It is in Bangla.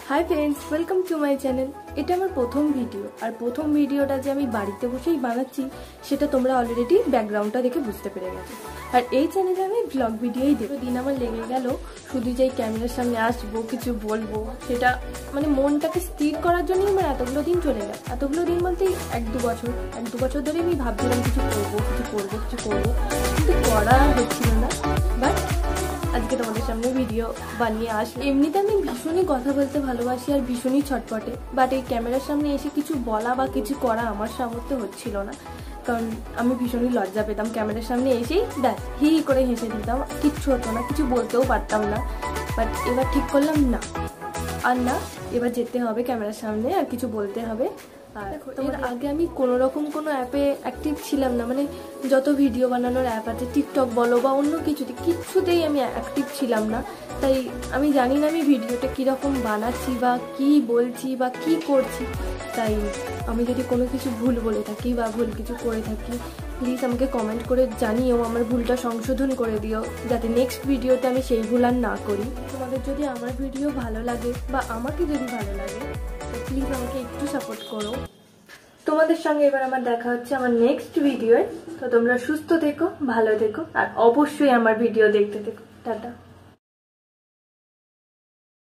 High friends welcome to my channel. এটা আমার প্রথম ভিডিও আর প্রথম ভিডিওটা যে আমি বাড়িতে বসেই বানাচ্ছি সেটা তোমরা অলরেডি ব্যাকগ্রাউন্ডটা দেখে বুঝতে পেরে গেছো। আর এই চ্যানেলে আমি ব্লগ ভিডিওই দেব। দিন আমার লেগে গেল শুধু যেই ক্যামেরার সামনে আসবো কিছু বলবো সেটা মানে মনটাকে স্থির করার জন্যই আমার এতগুলো দিন চলে গেল। এতগুলো দিন বলতে এক দু বছর ধরে আমি ভাবছিলাম কিছু করবো কিন্তু করা হচ্ছিল না। বাট আজকে তোমাদের সামনে ভিডিও বানিয়ে আসলে এমনিতে আমি ভীষণই কথা বলতে ভালোবাসি আর ভীষণই ছটপটে, বাট এই ক্যামেরার সামনে এসে কিছু বলা বা কিছু করা আমার সামর্থ্য হচ্ছিল না, কারণ আমি ভীষণই লজ্জা পেতাম। ক্যামেরার সামনে এসেই দেখ হি করে হেসে দিতাম, কিচ্ছু হতো না, কিছু বলতেও পারতাম না। বাট এবার ঠিক করলাম না, এবার যেতে হবে ক্যামেরার সামনে আর কিছু বলতে হবে। আর এর আগে আমি কোনো রকম কোনো অ্যাপে অ্যাক্টিভ ছিলাম না, মানে যত ভিডিও বানানোর অ্যাপ আছে টিকটক বলো বা অন্য কিচ্ছুতেই আমি অ্যাক্টিভ ছিলাম না। তাই আমি জানি না আমি ভিডিওটা কীরকম বানাচ্ছি বা কি বলছি বা কি করছি। তাই আমি যদি কোনো কিছু ভুল বলে থাকি বা ভুল কিছু করে থাকি প্লিজ আমাকে কমেন্ট করে জানিও, আমার ভুলটা সংশোধন করে দিও যাতে নেক্সট ভিডিওতে আমি সেই ভুল আর না করি। তোমাদের যদি আমার ভিডিও ভালো লাগে বা আমাকে যদি ভালো লাগে প্লিজ আমাকে একটু সাপোর্ট করো। তোমাদের সঙ্গে এবার আমার দেখা হচ্ছে আমার নেক্সট ভিডিওয়ে। তো তোমরা সুস্থ থেকো, ভালো থেকো আর অবশ্যই আমার ভিডিও দেখতে থেকো। টাটা।